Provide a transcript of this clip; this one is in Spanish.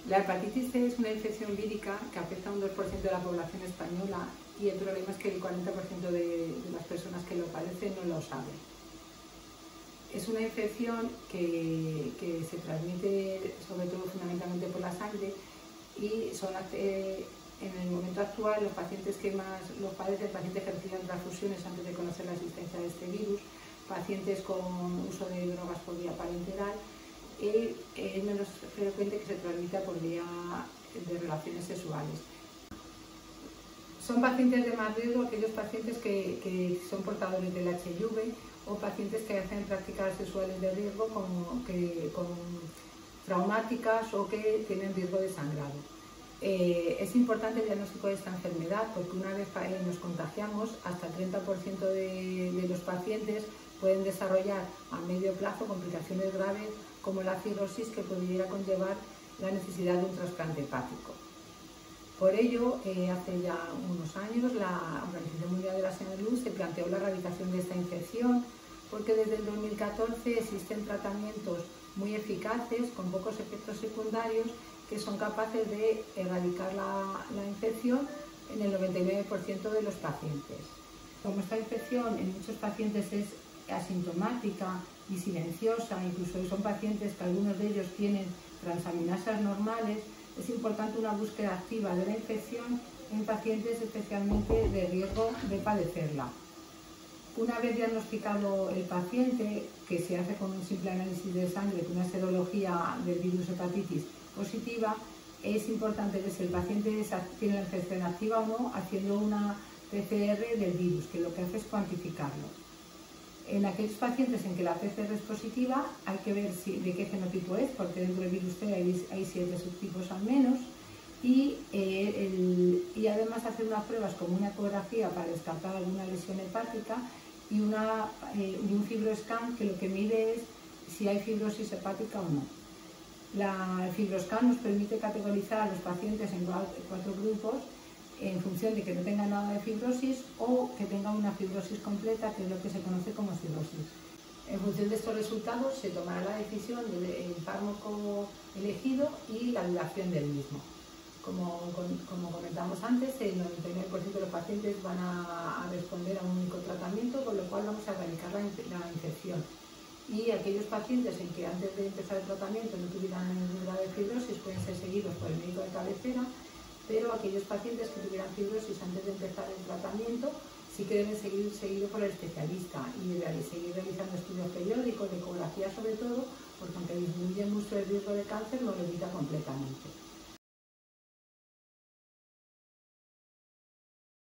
La hepatitis C es una infección vírica que afecta a un 2% de la población española y el problema es que el 40% de las personas que lo padecen no lo saben. Es una infección que se transmite sobre todo fundamentalmente por la sangre y son en el momento actual los pacientes que más los padecen, pacientes que reciben transfusiones antes de conocer la existencia de este virus, pacientes con uso de drogas por vía parenteral, y es menos frecuente que se transmita por vía de relaciones sexuales. Son pacientes de más riesgo aquellos pacientes que son portadores del HIV o pacientes que hacen prácticas sexuales de riesgo con traumáticas o que tienen riesgo de sangrado. Es importante el diagnóstico de esta enfermedad porque una vez nos contagiamos, hasta el 30% de los pacientes pueden desarrollar a medio plazo complicaciones graves como la cirrosis que pudiera conllevar la necesidad de un trasplante hepático. Por ello, hace ya unos años la Organización Mundial de la Salud se planteó la erradicación de esta infección porque desde el 2014 existen tratamientos muy eficaces con pocos efectos secundarios que son capaces de erradicar la infección en el 99% de los pacientes. Como esta infección en muchos pacientes es asintomática y silenciosa, incluso son pacientes que algunos de ellos tienen transaminasas normales, es importante una búsqueda activa de la infección en pacientes especialmente de riesgo de padecerla. Una vez diagnosticado el paciente, que se hace con un simple análisis de sangre, con una serología del virus hepatitis positiva, es importante que si el paciente tiene la infección activa o no, haciendo una PCR del virus, que lo que hace es cuantificarlo. En aquellos pacientes en que la PCR es positiva, hay que ver de qué genotipo es, porque dentro del virus C hay 7 subtipos al menos, y además hacer unas pruebas como una ecografía para descartar alguna lesión hepática y un fibroscan que lo que mide es si hay fibrosis hepática o no. El fibroscan nos permite categorizar a los pacientes en 4 grupos en función de que no tenga nada de fibrosis o que tenga una fibrosis completa, que es lo que se conoce como cirrosis. En función de estos resultados se tomará la decisión del fármaco elegido y la duración del mismo. Como comentamos antes, el 99% de los pacientes van a responder a un único tratamiento, con lo cual vamos a erradicar la infección. Y aquellos pacientes en que antes de empezar el tratamiento no tuvieran ningún grado de fibrosis pueden ser seguidos por el médico de cabecera, pero aquellos pacientes que tuvieran fibrosis antes de empezar el tratamiento sí que deben seguir seguidos por el especialista y seguir realizando estudios periódicos de ecografía sobre todo, porque aunque disminuye mucho el riesgo de cáncer, no lo evita completamente.